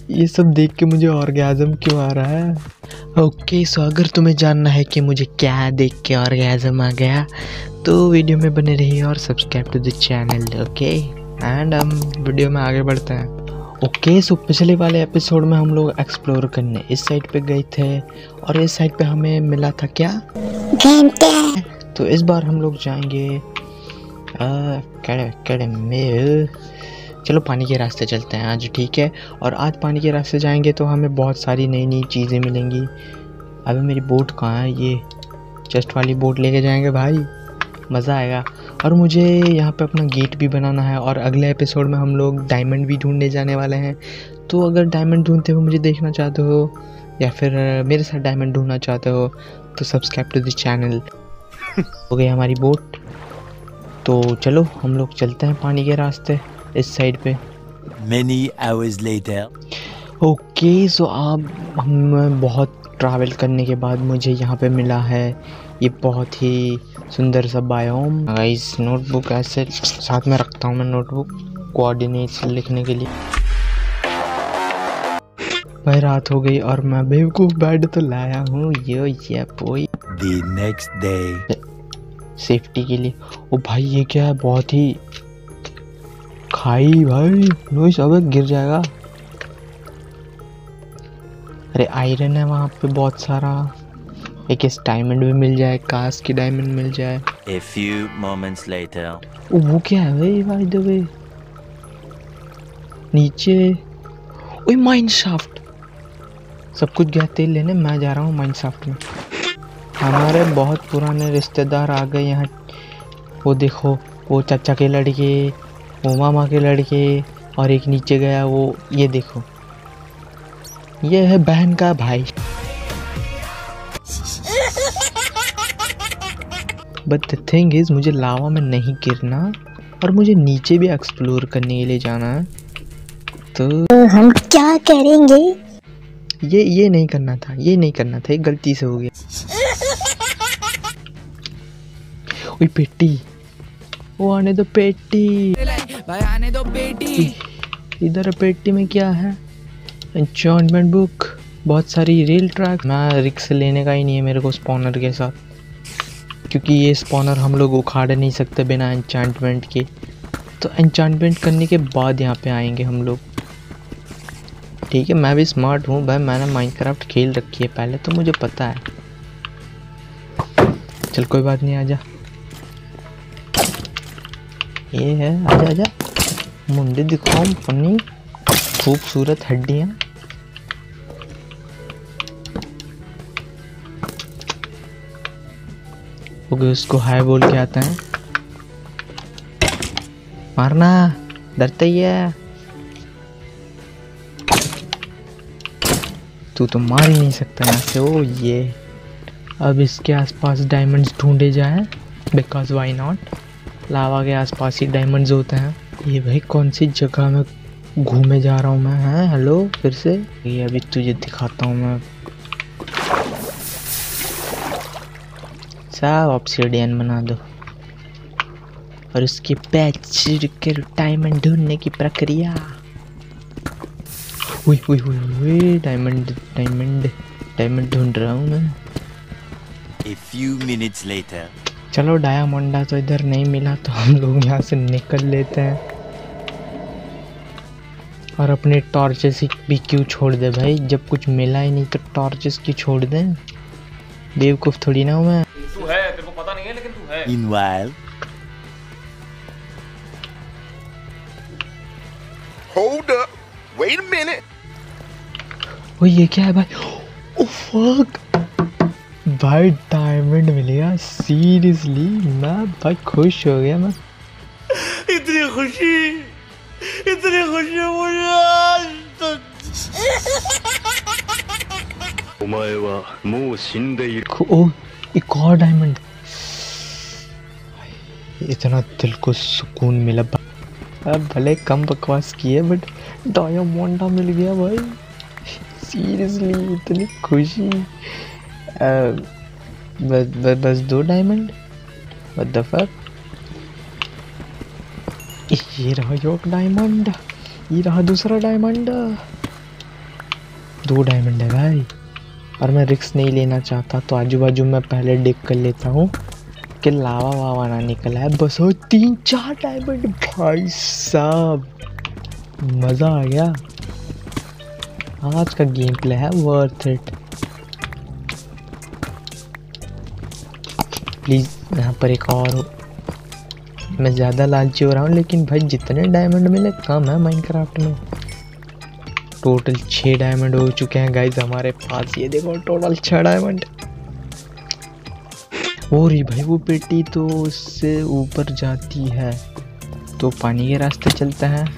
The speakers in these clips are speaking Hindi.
ये सब देख के मुझे ऑर्गेज़म क्यों आ रहा है? ओके सो अगर तुम्हें जानना है कि मुझे क्या देख के ऑर्गेज़म आ गया तो वीडियो में बने रहिए और subscribe to the channel. Okay and हम वीडियो में आगे बढ़ते हैं। ओके सो पिछले वाले एपिसोड में हम लोग एक्सप्लोर करने इस साइड पे गए थे और इस साइड पे हमें मिला था क्या? घंटा। तो इस बार हम लोग जाएंगे चलो पानी के रास्ते चलते हैं आज, ठीक है। और आज पानी के रास्ते जाएंगे तो हमें बहुत सारी नई नई चीज़ें मिलेंगी। अभी मेरी बोट कहाँ है? ये चेस्ट वाली बोट लेके जाएंगे भाई, मज़ा आएगा। और मुझे यहाँ पे अपना गेट भी बनाना है और अगले एपिसोड में हम लोग डायमंड भी ढूंढने जाने वाले हैं। तो अगर डायमंड ढूंढते हुए मुझे देखना चाहते हो या फिर मेरे साथ डायमंड ढूंढना चाहते हो तो सब्सक्राइब टू द चैनल। हो गई हमारी बोट, तो चलो हम लोग चलते हैं पानी के रास्ते इस साइड पे। Many hours later. Okay so अब हम बहुत ट्रैवल करने के बाद मुझे यहाँ पे मिला है ये बहुत ही सुंदर सा बायोम। गाइस नोटबुक ऐसे साथ में रखता हूँ मैं, नोटबुक कोऑर्डिनेट्स लिखने के लिए। भाई रात हो गई और मैं बेवकूफ़ बेड तो लाया हूँ ये पोई। The next day. सेफ्टी के लिए। ओ भाई ये क्या है? बहुत ही खाई भाई, नोइस अबे गिर जाएगा। अरे आयरन है वहाँ पे बहुत सारा, एक इस डायमंड भी मिल जाए, काश की डायमंड मिल जाए। A few moments later. ओ वो क्या है भाई? बाय द वे नीचे ओए माइन शाफ्ट। सब कुछ गया तेल लेने, मैं जा रहा हूँ माइन शाफ्ट में। हमारे बहुत पुराने रिश्तेदार आ गए यहाँ। वो देखो, वो चाचा के लड़के, वो मामा के लड़के, और एक नीचे गया वो, ये देखो ये है बहन का भाई। बट द थिंग इज मुझे लावा में नहीं गिरना और मुझे नीचे भी एक्सप्लोर करने के लिए जाना है। तो हम क्या करेंगे? ये नहीं करना था, ये नहीं करना था, एक गलती से हो गया। ओए पेटी, वो आने दो पेटी भाई, आने दो पेटी। इधर पेटी में क्या है? एन्चेंटमेंट बुक, बहुत सारी रेल ट्रैक। मैं रिक्स लेने का ही नहीं है मेरे को स्पॉनर के साथ, क्योंकि ये स्पॉनर हम लोग उखाड़ नहीं सकते बिना एन्चेंटमेंट के। तो एन्चेंटमेंट करने के बाद यहाँ पे आएंगे हम लोग, ठीक है। मैं भी स्मार्ट हूँ भाई, मैंने माइनक्राफ्ट खेल रखी है पहले, तो मुझे पता है। चल कोई बात नहीं, आजा। ये है, आजा आजा। मुंडे दिखाओ अपनी खूबसूरत हड्डियाँ। ओके उसको हाय बोल के आता है। मारना, डरता ही है तू, तो मार ही नहीं सकता यहाँ से। ओ ये अब इसके आसपास डायमंड्स ढूंढे जाए, बिकॉज वाई नॉट। लावा के आसपास ही डायमंड्स होते हैं। ये भाई कौन सी जगह में घूमे जा रहा हूँ मैं? हैं हेलो फिर से। ये अभी तुझे दिखाता हूँ मैं। सब ऑब्सिडियन बना दो और उसके पैच के डायमंड ढूंढने की प्रक्रिया। हुई हुई हुई हुई, डायमंड डायमंड डायमंड ढूंढ रहा हूँ मैं। A few minutes later. चलो डायमंडा तो इधर नहीं मिला तो हम लोग यहाँ से निकल लेते हैं। और अपने टॉर्चेस भी क्यों छोड़ दे भाई, जब कुछ मिला ही नहीं तो टॉर्चेस क्यों छोड़ दें? बेवकूफ़ थोड़ी ना हूँ मैं। तू है, तेरे को पता नहीं है लेकिन तू है। Meanwhile. Hold up, wait a minute. वो ये क्या है भाई? ओह फक भाई, डायमंड मिल गया सीरियसली। मैं भाई खुश हो गया मैं। इतनी खुशी मुझे आज तक। ओह एक और डायमंड, इतना दिल को सुकून मिला। अब भले कम बकवास किए बट डायमंडा मिल गया भाई, सीरियसली इतनी खुशी। बस 2 डायमंड, व्हाट द फक। ये रहा एक डायमंड, ये रहा दूसरा डायमंड। 2 डायमंड है भाई, और मैं रिस्क नहीं लेना चाहता, तो आजू बाजू में पहले डिग कर लेता हूँ कि लावा वावा ना निकला है। बस हो 3-4 डायमंड भाई साहब, मज़ा आ गया। आज का गेम प्ले है वर्थ इट। प्लीज़ यहाँ पर एक और हो। मैं ज़्यादा लालची हो रहा हूँ, लेकिन भाई जितने डायमंड मिले कम है माइनक्राफ्ट में। टोटल 6 डायमंड हो चुके हैं गाइज हमारे पास। ये देखो टोटल 6 डायमंड। और ही भाई वो पेटी तो उससे ऊपर जाती है, तो पानी के रास्ते चलता है।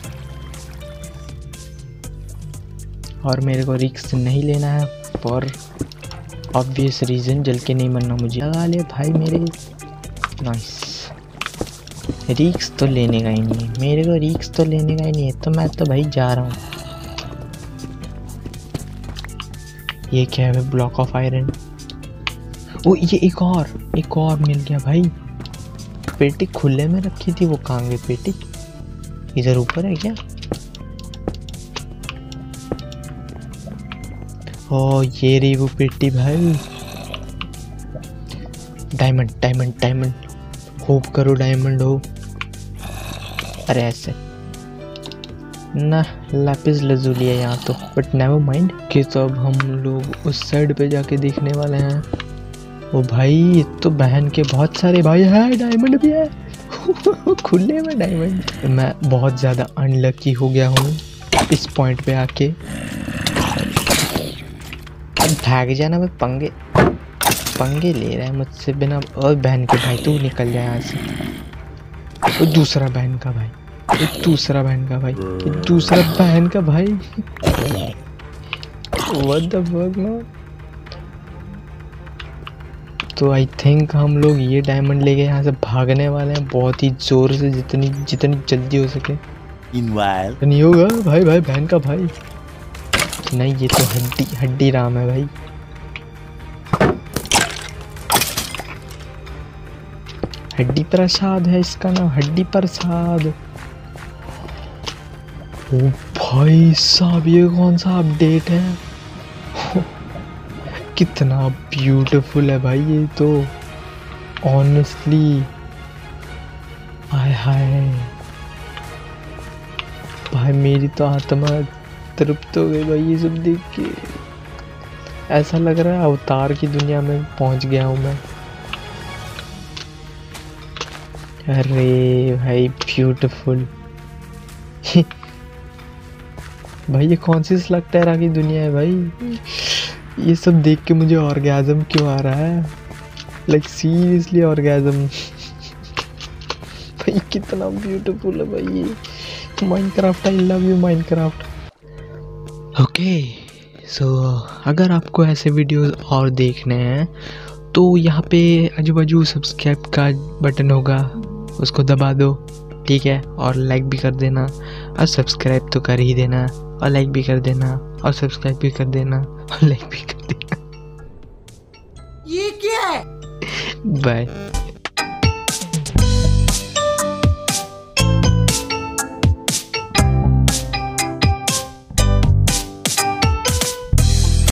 और मेरे को रिस्क नहीं लेना है फॉर ऑब्वियस रीज़न, जल के नहीं मरना मुझे। लगा ले भाई मेरे। नाइस। रिस्क तो लेने का ही नहीं है मेरे को, रिस्क तो लेने का ही नहीं है, तो मैं तो भाई जा रहा हूँ। ये क्या है? Block of iron. ओ ये एक और मिल गया भाई। पेटी खुले में रखी थी, वो कहाँ गई पेटी? इधर ऊपर है क्या? ओ ये रही वो पेटी भाई। डायमंड डायमंड डायमंड, होप करो डायमंड हो। अरे ऐसे ना, लैपिस लजुली है यहाँ तो, बट नेवर माइंड। कि तो अब हम लोग उस साइड पे जाके देखने वाले हैं। ओ भाई ये तो बहन के बहुत सारे भाई है, डायमंड भी है खुले में डायमंड। मैं बहुत ज़्यादा अनलकी हो गया हूँ इस पॉइंट पे आके। अब भाग जाना, मैं पंगे ले रहा है मुझसे बिना। और बहन के भाई तू निकल जाए यहाँ से। और दूसरा बहन का भाई, दूसरा बहन का भाई, दूसरा बहन का भाई। What the fuck man? तो आई थिंक हम लोग ये डायमंड लेके यहाँ से भागने वाले हैं बहुत ही जोर से, जितनी जल्दी हो सके। नहीं होगा भाई, बहन का भाई नहीं, ये तो हड्डी राम है भाई। हड्डी प्रसाद है इसका नाम, हड्डी प्रसाद। ओ भाई साहब ये कौन सा अपडेट है? कितना ब्यूटीफुल है भाई ये तो, ऑनेस्टली। हाय हाय भाई, मेरी तो आत्मा तृप्त हो गई भाई ये सब देख के। ऐसा लग रहा है अवतार की दुनिया में पहुंच गया हूँ मैं। अरे भाई ब्यूटीफुल भाई ये कौन सी स्लग टेरा की दुनिया है भाई? ये सब देख के मुझे ऑर्गेज़म क्यों आ रहा है? लाइक सीरियसली ऑर्गेज़म भाई कितना ब्यूटीफुल है भाई ये Minecraft. I love you Minecraft. Okay so अगर आपको ऐसे वीडियोस और देखने हैं तो यहाँ पे आजू बाजू सब्सक्राइब का बटन होगा, उसको दबा दो, ठीक है? और लाइक भी कर देना, और सब्सक्राइब तो कर ही देना, और लाइक भी कर देना, और सब्सक्राइब भी कर देना, और लाइक भी कर देना। ये क्या है? बाय।